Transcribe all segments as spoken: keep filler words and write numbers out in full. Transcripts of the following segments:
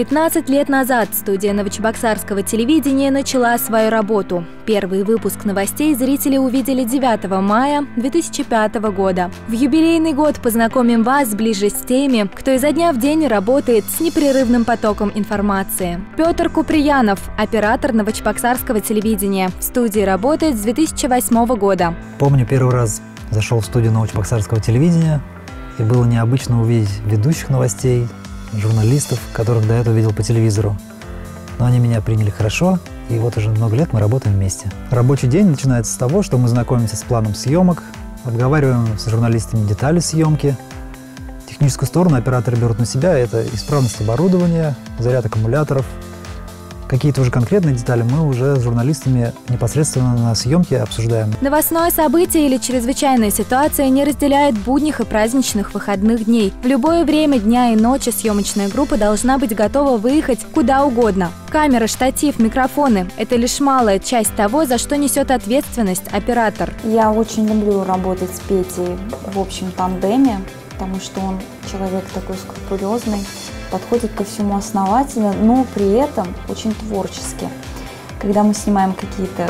пятнадцать лет назад студия новочебоксарского телевидения начала свою работу. Первый выпуск новостей зрители увидели девятого мая две тысячи пятого года. В юбилейный год познакомим вас ближе с теми, кто изо дня в день работает с непрерывным потоком информации. Петр Куприянов, оператор новочебоксарского телевидения. В студии работает с две тысячи восьмого года. Помню, первый раз зашел в студию новочебоксарского телевидения, и было необычно увидеть ведущих новостей, журналистов, которых до этого видел по телевизору. Но они меня приняли хорошо, и вот уже много лет мы работаем вместе. Рабочий день начинается с того, что мы знакомимся с планом съемок, обговариваем с журналистами детали съемки. Техническую сторону операторы берут на себя, это исправность оборудования, заряд аккумуляторов. Какие-то уже конкретные детали мы уже с журналистами непосредственно на съемке обсуждаем. Новостное событие или чрезвычайная ситуация не разделяет будних и праздничных выходных дней. В любое время дня и ночи съемочная группа должна быть готова выехать куда угодно. Камера, штатив, микрофоны – это лишь малая часть того, за что несет ответственность оператор. Я очень люблю работать с Петей в общем тандеме, потому что он человек такой скрупулезный, подходит ко всему основательно, но при этом очень творчески. Когда мы снимаем какие-то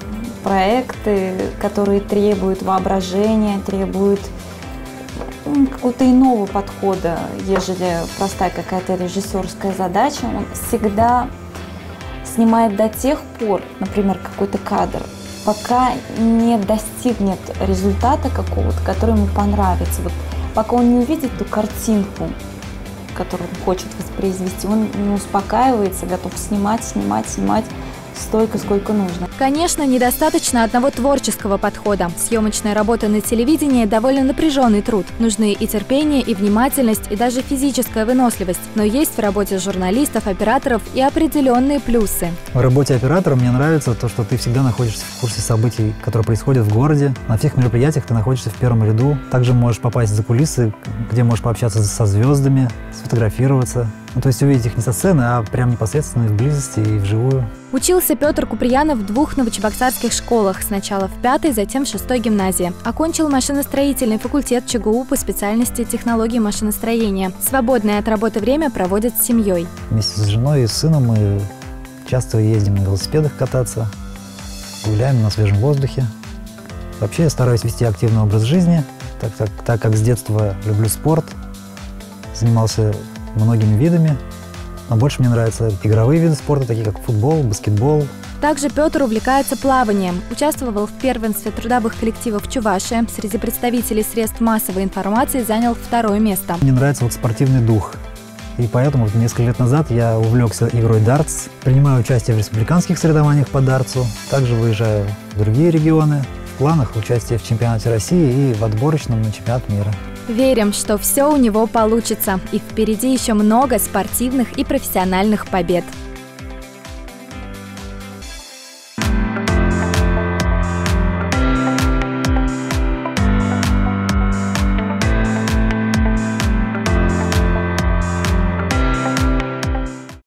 проекты, которые требуют воображения, требуют какого-то иного подхода, ежели простая какая-то режиссерская задача, он всегда снимает до тех пор, например, какой-то кадр, пока не достигнет результата какого-то, который ему понравится. Вот пока он не увидит ту картинку, которую он хочет воспроизвести, он не успокаивается, готов снимать, снимать, снимать столько, сколько нужно. Конечно, недостаточно одного творческого подхода. Съемочная работа на телевидении – довольно напряженный труд. Нужны и терпение, и внимательность, и даже физическая выносливость. Но есть в работе журналистов, операторов и определенные плюсы. В работе оператора мне нравится то, что ты всегда находишься в курсе событий, которые происходят в городе. На всех мероприятиях ты находишься в первом ряду. Также можешь попасть за кулисы, где можешь пообщаться со звездами, сфотографироваться. Ну, то есть увидеть их не со сцены, а прям непосредственно в близости и вживую. Учился Петр Куприянов в двух новочебоксарских школах, сначала в пятой, затем в шестой гимназии. Окончил машиностроительный факультет ЧГУ по специальности технологии машиностроения. Свободное от работы время проводит с семьей. Вместе с женой и с сыном мы часто ездим на велосипедах кататься, гуляем на свежем воздухе. Вообще я стараюсь вести активный образ жизни, так, так, так как с детства люблю спорт, занимался многими видами, но больше мне нравятся игровые виды спорта, такие как футбол, баскетбол. Также Петр увлекается плаванием. Участвовал в первенстве трудовых коллективов Чувашии. Среди представителей средств массовой информации занял второе место. Мне нравится вот спортивный дух. И поэтому вот несколько лет назад я увлекся игрой дартс. Принимаю участие в республиканских соревнованиях по дартсу. Также выезжаю в другие регионы. В планах участие в чемпионате России и в отборочном на чемпионат мира. Верим, что все у него получится. И впереди еще много спортивных и профессиональных побед.